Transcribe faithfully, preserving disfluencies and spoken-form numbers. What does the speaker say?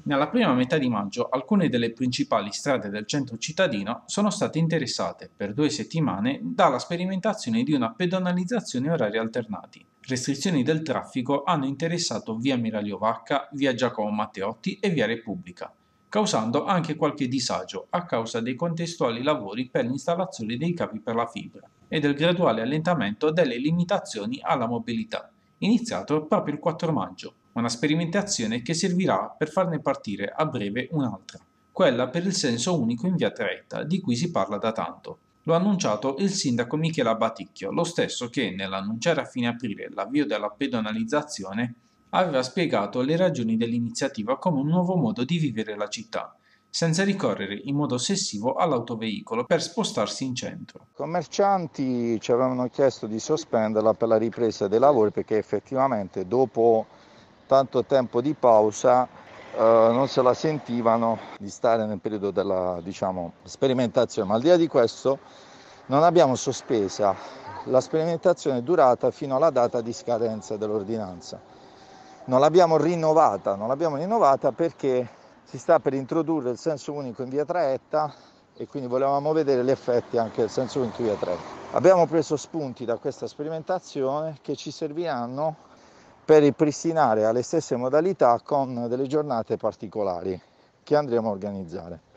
Nella prima metà di maggio alcune delle principali strade del centro cittadino sono state interessate per due settimane dalla sperimentazione di una pedonalizzazione a orari alternati. Restrizioni del traffico hanno interessato via Miraglio Vacca, via Giacomo Matteotti e via Repubblica, causando anche qualche disagio a causa dei contestuali lavori per l'installazione dei cavi per la fibra e del graduale allentamento delle limitazioni alla mobilità, iniziato proprio il quattro maggio, una sperimentazione che servirà per farne partire a breve un'altra, quella per il senso unico in via Tretta, di cui si parla da tanto. Lo ha annunciato il sindaco Michela Baticchio, lo stesso che, nell'annunciare a fine aprile l'avvio della pedonalizzazione, aveva spiegato le ragioni dell'iniziativa come un nuovo modo di vivere la città, senza ricorrere in modo ossessivo all'autoveicolo per spostarsi in centro. I commercianti ci avevano chiesto di sospenderla per la ripresa dei lavori perché effettivamente dopo tanto tempo di pausa eh, non se la sentivano di stare nel periodo della, diciamo, sperimentazione. Ma al di là di questo non abbiamo sospesa la sperimentazione è durata fino alla data di scadenza dell'ordinanza. Non l'abbiamo rinnovata, non l'abbiamo rinnovata perché si sta per introdurre il senso unico in via Traetta e quindi volevamo vedere gli effetti anche del senso unico in via Traetta. Abbiamo preso spunti da questa sperimentazione che ci serviranno per ripristinare alle stesse modalità con delle giornate particolari che andremo a organizzare.